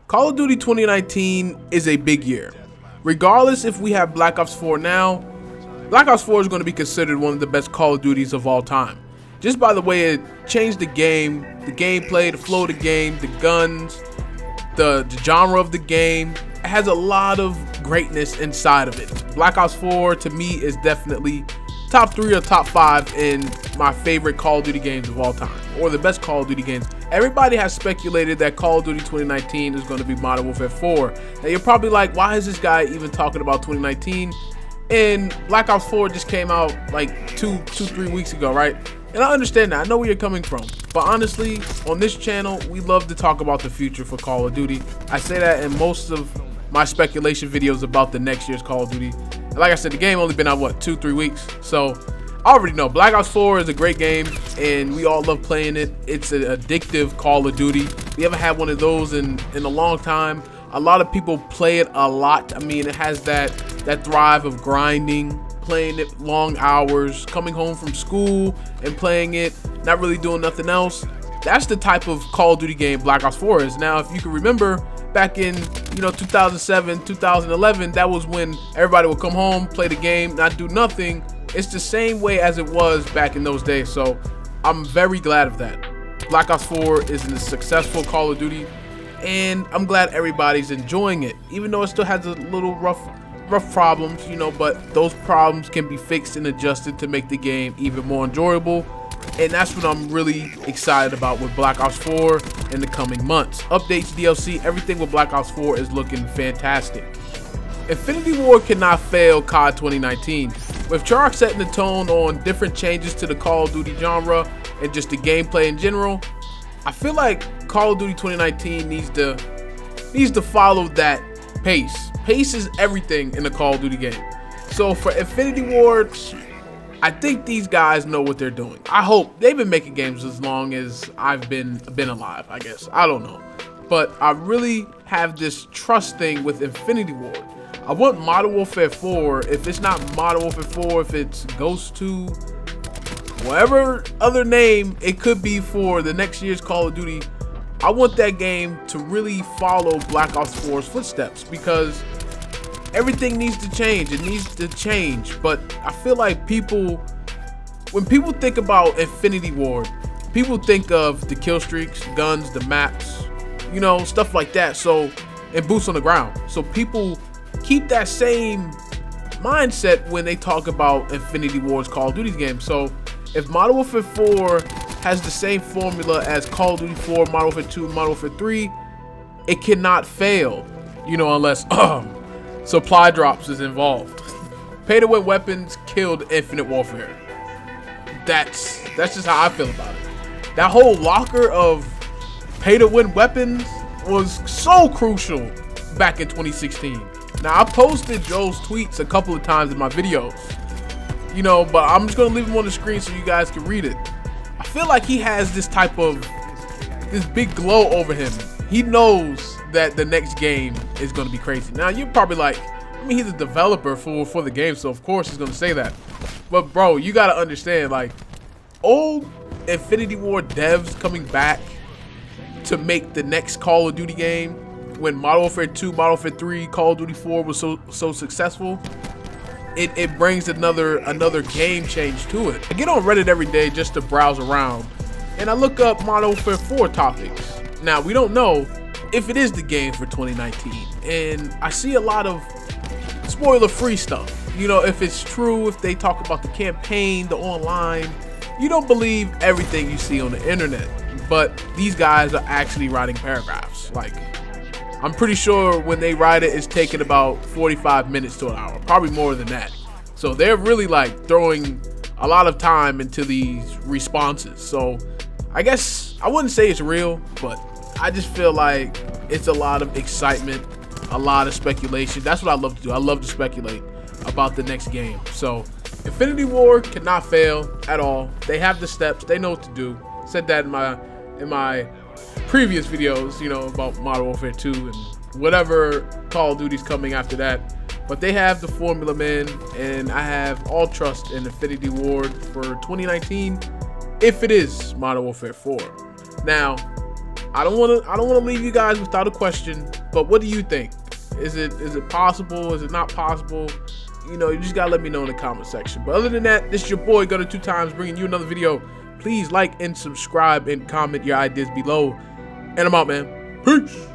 Call of Duty 2019 is a big year. Regardless if we have Black Ops 4 now, Black Ops 4 is going to be considered one of the best Call of Duties of all time. Just by the way it changed the game, the gameplay, the flow of the game, the guns, the genre of the game. It has a lot of greatness inside of it. Black Ops 4 to me is definitely top 3 or top 5 in my favorite Call of Duty games of all time, or the best Call of Duty games. Everybody has speculated that Call of Duty 2019 is going to be Modern Warfare 4. Now you're probably like, why is this guy even talking about 2019? And Black Ops 4 just came out like 3 weeks ago, right? And I understand that. I know where you're coming from. But honestly, on this channel, we love to talk about the future for Call of Duty. I say that in most of my speculation videos about the next year's Call of Duty. And like I said, the game only been out, what, 2-3 weeks? So I already know Black Ops 4 is a great game, and we all love playing it. It's an addictive Call of Duty. We haven't had one of those in a long time. A lot of people play it a lot. I mean, it has that thrive of grinding, playing it long hours, coming home from school and playing it, not really doing nothing else. That's the type of Call of Duty game Black Ops 4 is. Now, if you can remember, back in 2007, 2011, that was when everybody would come home, play the game, not do nothing. It's the same way as it was back in those days. So I'm very glad of that. Black Ops 4 is a successful Call of Duty, and I'm glad everybody's enjoying it, even though it still has a little rough problems, but those problems can be fixed and adjusted to make the game even more enjoyable. And that's what I'm really excited about with Black Ops 4 in the coming months. Updates, DLC, everything with Black Ops 4 is looking fantastic. Infinity Ward cannot fail COD 2019. With Treyarch setting the tone on different changes to the Call of Duty genre and just the gameplay in general, I feel like Call of Duty 2019 needs to follow that pace. Pace is everything in a Call of Duty game. So for Infinity Ward, I think these guys know what they're doing. I hope. They've been making games as long as I've been alive, I guess. I don't know. But I really have this trust thing with Infinity Ward. I want Modern Warfare 4, if it's not Modern Warfare 4, if it's Ghost 2, whatever other name it could be for the next year's Call of Duty, I want that game to really follow Black Ops 4's footsteps, because everything needs to change. It needs to change. But I feel like when people think about Infinity Ward, people think of the kill streaks, guns, the maps, stuff like that. So, and boots on the ground. So people keep that same mindset when they talk about Infinity Ward's Call of Duty game. So if Modern Warfare 4 has the same formula as Call of Duty 4, Modern Warfare 2, Modern Warfare 3, it cannot fail, unless supply drops is involved. Pay to win weapons killed Infinite Warfare. That's just how I feel about it. That whole locker of pay to win weapons was so crucial back in 2016. Now, I posted Joe's tweets a couple of times in my videos, but I'm just gonna leave them on the screen so you guys can read it. I feel like he has this big glow over him. He knows that the next game is gonna be crazy. Now, you're probably like, he's a developer for the game, so of course he's gonna say that. But bro, you gotta understand, like, old Infinity Ward devs coming back to make the next Call of Duty game, when Modern Warfare 2, Modern Warfare 3, Call of Duty 4 was so successful, it brings another game change to it. I get on Reddit every day just to browse around, and I look up Modern Warfare 4 topics. Now, we don't know if it is the game for 2019, and I see a lot of spoiler-free stuff. If it's true, if they talk about the campaign, the online, you don't believe everything you see on the internet. But these guys are actually writing paragraphs. Like, I'm pretty sure when they write it, it's taking about 45 minutes to an hour, probably more than that. So they're really like throwing a lot of time into these responses. So I guess I wouldn't say it's real, but I just feel like it's a lot of excitement, a lot of speculation. That's what I love to do. I love to speculate about the next game. So Infinity Ward cannot fail at all. They have the steps. They know what to do. Said that in my previous videos, about Modern Warfare 2 and whatever Call of Duty's coming after that. But they have the formula, man, and I have all trust in Infinity Ward for 2019 if it is Modern Warfare 4. Now, I don't want to leave you guys without a question, but what do you think? Is it possible? Is it not possible? You know, you just gotta let me know in the comment section. But other than that, this is your boy Gunner 2Times bringing you another video. Please like and subscribe and comment your ideas below. And I'm out, man. Peace.